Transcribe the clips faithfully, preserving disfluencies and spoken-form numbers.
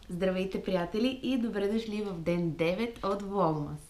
Здравейте, приятели, и добре дошли в ден девет от Vlogmas.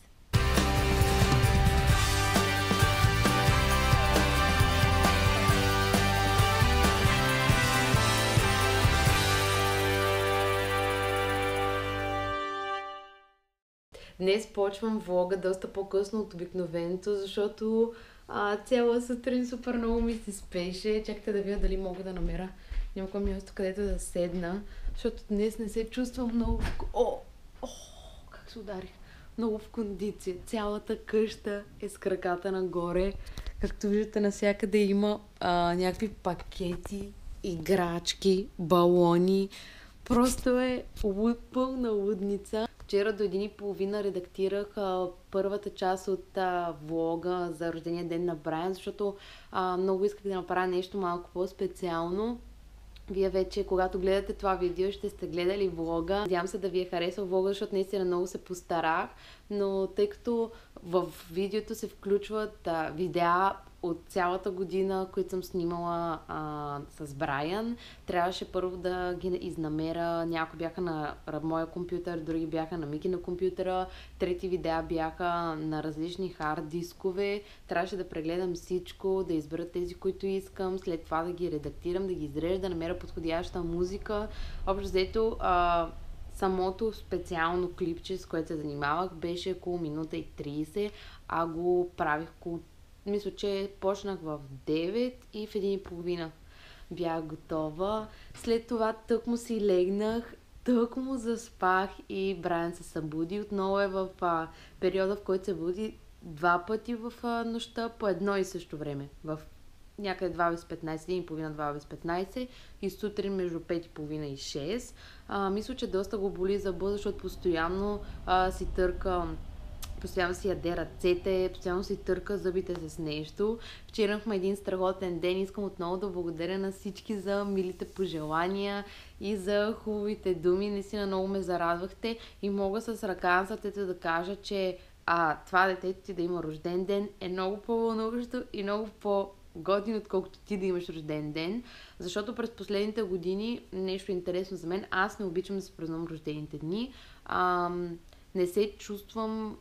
Днес почвам влога доста по-късно от обикновеното, защото а, цяла сутрин супер много ми се спеше. Чакайте да видя дали мога да намеря някое място, където да седна, защото днес не се чувствам много в... О, о, как се ударих! Много в кондиция. Цялата къща е с краката нагоре. Както виждате, навсякъде има а, някакви пакети, играчки, балони. Просто е луд, пълна лудница. Вчера до един и половина редактирах а, първата част от а, влога за рождения ден на Брайан, защото а, много исках да направя нещо малко по-специално. Вие вече, когато гледате това видео, ще сте гледали влога. Надявам се да ви е харесал влога, защото наистина много се постарах, но тъй като в видеото се включват а, видеа от цялата година, които съм снимала а, с Брайан, трябваше първо да ги изнамеря. Някои бяха на моя компютър, други бяха на Мики на компютъра, трети видеа бяха на различни хард дискове. Трябваше да прегледам всичко, да избера тези, които искам, след това да ги редактирам, да ги изрежа, да намеря подходяща музика. Общо взето, а, самото специално клипче, с което се занимавах, беше около минута и трийсет, а го правих около... Мисля, че почнах в девет и в един и половина бях готова. След това тъкмо си легнах, тъкмо заспах и Брайан се събуди. Отново е в а, периода, в който се буди два пъти в а, нощта по едно и също време. В някъде два без петнайсет, един и половина, два без петнайсет и сутрин между пет и половина и шест. А, мисля, че доста го боли зъба, защото постоянно а, си търка... Постоянно си яде ръцете, постоянно си търка зъбите с нещо. Вчера имахме един страхотен ден. Искам отново да благодаря на всички за милите пожелания и за хубавите думи. Наистина много ме зарадвахте и мога с ръка на сърцето да кажа, че а, това детето ти да има рожден ден е много по-вълнуващо и много по-годин, отколкото ти да имаш рожден ден. Защото през последните години, нещо интересно за мен, аз не обичам да се празнувам рождените дни. А, не се чувствам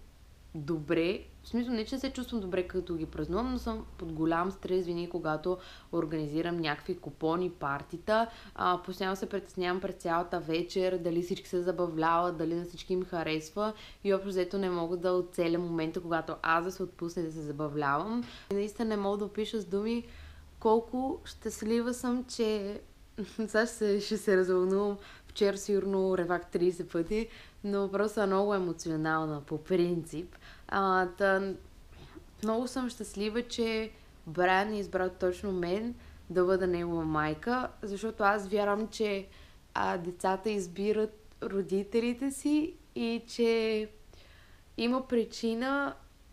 добре, в смисъл не, че не се чувствам добре като ги празнувам, но съм под голям стрес винаги, когато организирам някакви купони, партита. А, постоянно се притеснявам през цялата вечер, дали всички се забавляват, дали на всички им харесва и общо взето не мога да оцеля момента, когато аз да се отпусна и да се забавлявам. И наистина не мога да опиша с думи колко щастлива съм, че сега ще, ще се развълнувам. Вчера сигурно ревах трийсет пъти, но просто е много емоционална по принцип. А, тън, много съм щастлива, че Брайан е избрал точно мен да бъда негова майка, защото аз вярвам, че а, децата избират родителите си и че има причина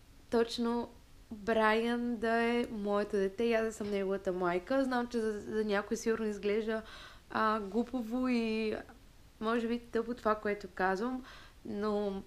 точно Брайан да е моето дете и аз да съм неговата майка. Знам, че за, за някой сигурно изглежда а, глупаво и може би тъпо това, което казвам, но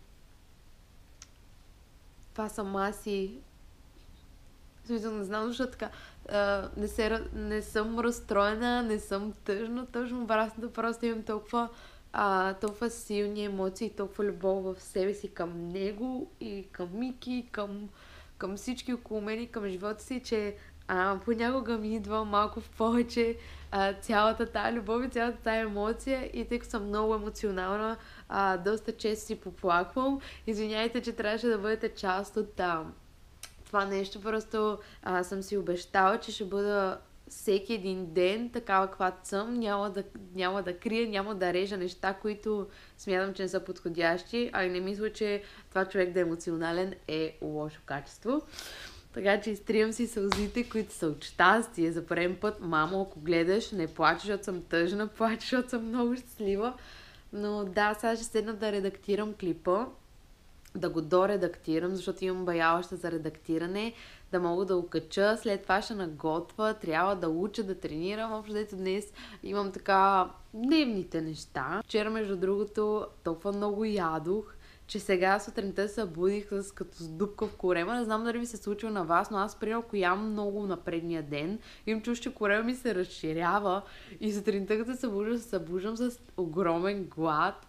това съм аз и смисъл, не знам защо така. А, не, се, не съм разстроена, не съм тъжна, точно обратно, просто имам толкова, а, толкова силни емоции и толкова любов в себе си към него и към Мики, към, към всички около мен и към живота си, че а, понякога ми идва малко в повече а, цялата тая любов и цялата тая емоция и тъй като съм много емоционална, а, доста често си поплаквам. Извиняйте, че трябваше да бъдете част от а, това нещо, просто а, съм си обещала, че ще бъда всеки един ден такава каквато съм, няма да, няма да крия, няма да режа неща, които смятам, че не са подходящи, а и не мисля, че това човек да е емоционален е лошо качество. Така че изтриям си сълзите, които са от щастие. За първи път, мамо, ако гледаш, не плачеш, защото съм тъжна, плачеш, защото съм много щастлива. Но да, сега ще седна да редактирам клипа, да го доредактирам, защото имам бая още за редактиране, да мога да окача, след това ще наготвя, трябва да уча, да тренирам. Общо дето днес имам така дневните неща. Вчера, между другото, толкова много ядох, че сега сутринта се събудих с като с дупка в корема. Не знам дали ви се случва на вас, но аз, примерно, ако ям много на предния ден, им чуш, че корема ми се разширява и сутринта, като се събуждам, се събуждам с огромен глад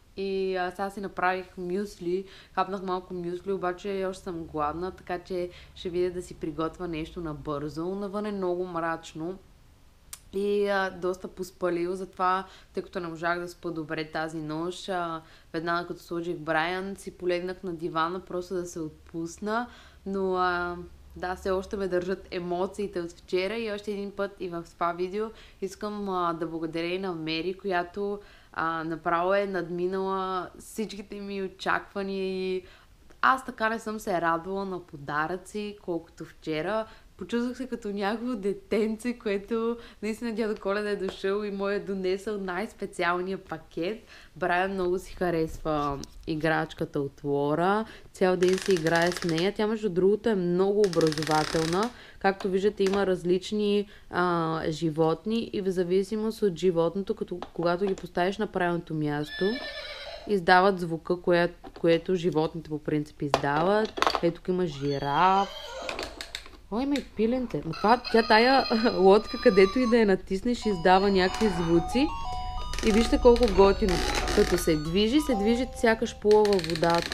И а, сега си направих мюсли, хапнах малко мюсли, обаче още съм гладна, така че ще видя да си приготвя нещо набързо. Навън е много мрачно и а, доста поспалил, затова, тъй като не можах да спа добре тази нощ, а, веднага като сложих Брайан, си полегнах на дивана, просто да се отпусна, но а, да, все още ме държат емоциите от вчера и още един път и в това видео искам а, да благодаря и на Мери, която а, направо е надминала всичките ми очаквания и аз така не съм се радвала на подаръци, колкото вчера. Почувствах се като някакво детенце, което наистина дядо Коледа е дошъл и му е донесъл най-специалния пакет. Брайан много си харесва играчката от Лора. Цял ден се играе с нея. Тя, между другото, е много образователна. Както виждате, има различни а, животни и в зависимост от животното, като, когато ги поставиш на правилното място, издават звука, кое, което животните по принцип издават. Ето тук има жираф. Ой, има и пиленте. Но това, тя тая лодка, където и да я натиснеш, издава някакви звуци. И вижте колко готино. Като се движи, се движи сякаш плува във водата.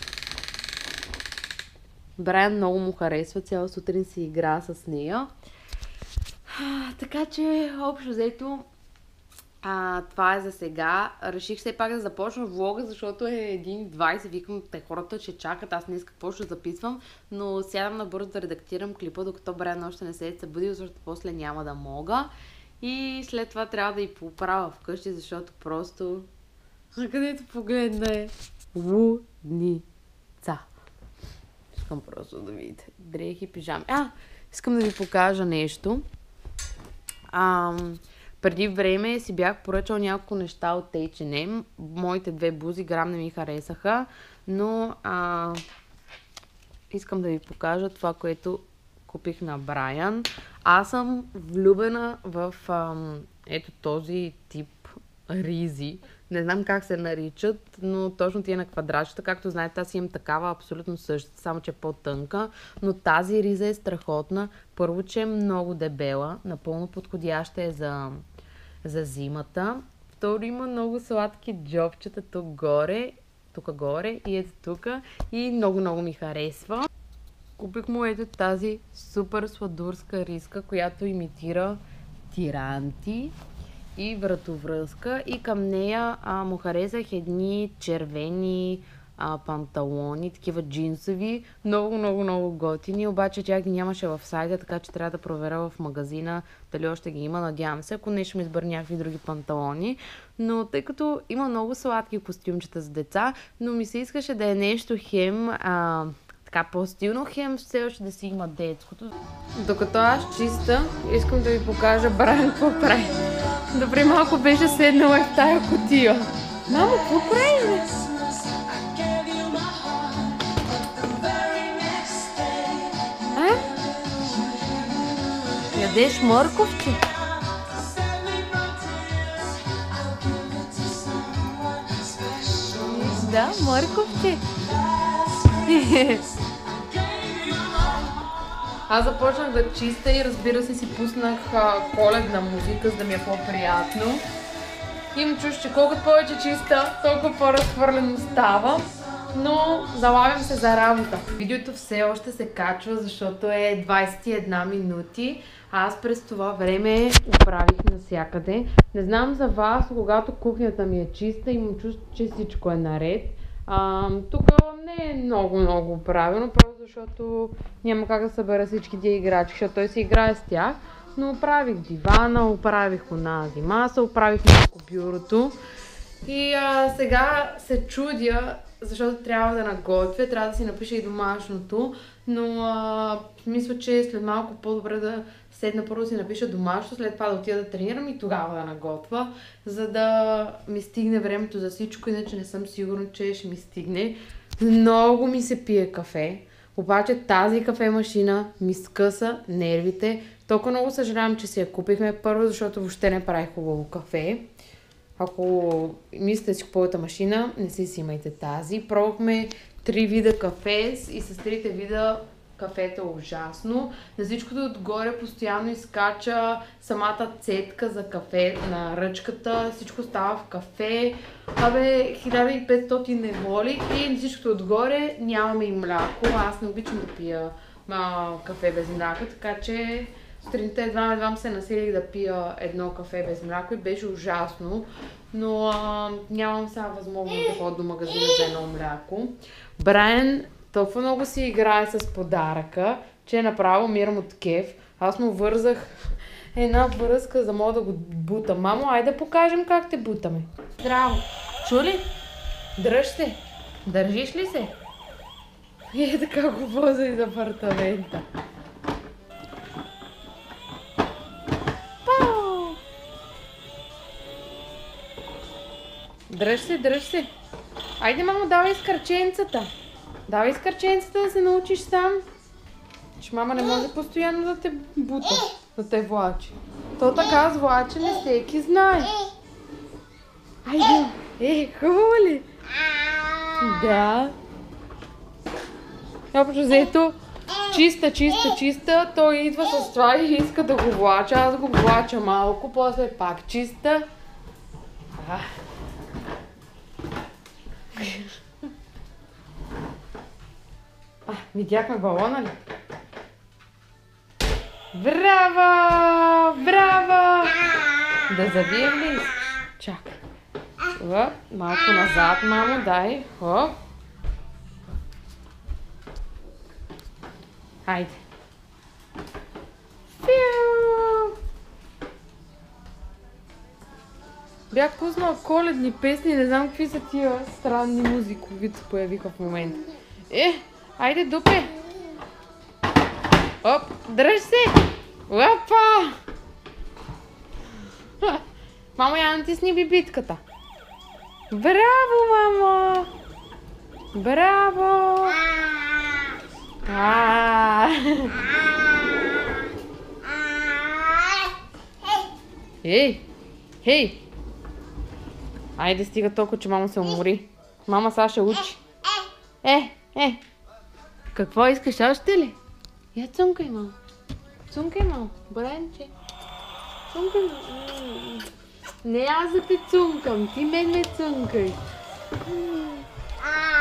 Брайан много му харесва, цяла сутрин си игра с нея. А, така че, общо взето, а, това е за сега. Реших все пак да започна влога, защото е един двайсет. Викам, те хората ще чакат, аз не искам какво ще записвам, но сядам набързо да редактирам клипа, докато Брайан още не се е събудил, защото после няма да мога. И след това трябва да и поправя вкъщи, защото просто... Където погледна е лудница. Искам просто да видите. Дрехи, пижами. А, искам да ви покажа нещо. Ам... Преди време си бях поръчал няколко неща от Ейч енд Ем. Моите две бузи грам не ми харесаха, но а, искам да ви покажа това, което купих на Брайан. Аз съм влюбена в а, ето този тип ризи. Не знам как се наричат, но точно тия на квадратчета. Както знаете, аз имам такава абсолютно същата, само че е по-тънка. Но тази риза е страхотна. Първо, че е много дебела, напълно подходяща е за, за зимата. Второ, има много сладки джобчета тук горе, тук горе и ето тук. И много-много ми харесва. Купих му ето тази супер сладурска риска, която имитира тиранти и вратовръзка, и към нея а, му харесах едни червени а, панталони, такива джинсови, много, много, много готини, обаче тя ги нямаше в сайта, така че трябва да проверя в магазина дали още ги има, надявам се, ако не ще ми избера някакви други панталони, но тъй като има много сладки костюмчета за деца, но ми се искаше да е нещо хем а, така по-стилно, хем все още да си има детското. Докато аз чиста, искам да ви покажа Брайан какво прави. Добре, малко беше седнала в тая кутия. Мамо, какво прави? А? Ядеш морковче? Да, морковче. Аз започнах да чиста и разбира се си пуснах а, коледна музика, за да ми е по-приятно. Имам чуш, че колкото повече чиста, толкова по-разхвърлено става, но залавям се за работа. Видеото все още се качва, защото е двайсет и една минути. Аз през това време оправих навсякъде. Не знам за вас, когато кухнята ми е чиста, имам чувство, че всичко е наред. Тук не е много-много правилно, просто защото няма как да събера всички тия играчки, защото той се играе с тях. Но оправих дивана, оправих онази маса, оправих малко бюрото. И а, сега се чудя, защото трябва да наготвя, трябва да си напиша и домашното, но а, мисля, че след малко по-добре да седна първо да си напиша домашното, след това да отида да тренирам и тогава да наготвя, за да ми стигне времето за всичко, иначе не съм сигурна, че ще ми стигне. Много ми се пие кафе, обаче тази кафе-машина ми скъса нервите. Толкова много съжалявам, че си я купихме първо, защото въобще не правих хубаво кафе. Ако мислите си купувате машина, не си си имайте тази. Пробвахме три вида кафе и с трите вида Кафето е ужасно. На всичкото отгоре постоянно изкача самата цетка за кафе на ръчката. Всичко става в кафе. Абе, хиляда и петстотин неволи и на всичкото отгоре нямаме и мляко. Аз не обичам да пия а, кафе без мляко, така че сутринта едва едва се населих да пия едно кафе без мляко и беше ужасно. Но а, нямам сега възможност да ходя до магазина за едно мляко. Брайан толкова много си играе с подаръка, че направо умирам от кеф. Аз му вързах една връзка, за да мога да го бута. Мамо, айде да покажем как те бутаме. Здраво! Чули? Дръж се! Държиш ли се? И е така го воза из апартамента. Пау! Дръж се, дръж се! Айде, мамо, давай изкърченцата! Давай изкърченцата да се научиш сам. Че мама не може постоянно да те бута, да те влачи. То така с влачене всеки знае. Айде! Е, хубаво ли? Да. Общо взето, чиста, чиста, чиста, той идва с това и иска да го влача. Аз го влача малко, после пак чиста. А. А, видяхме балона ли? Браво! Браво! Да завием ли? Чакай. Оп, малко назад, мамо, дай. Оп. Хайде. Фиу! Бях пуснала коледни песни, не знам какви са тия странни музики, които се появиха в момента. Е, айде дупе! Оп, дръж се! Опа! Мамо, я натисни бибитката. Браво, мамо! Браво! А! Ей! Хей! Айде, стига толкова, че мамо се умори. Мама сега ще учи. Е, е! Какво искаш още ли? Я цункай, мамо. Цункай, мамо. Бранче. Цункай, мамо. Не аз да те цункам, ти мен ме цункай.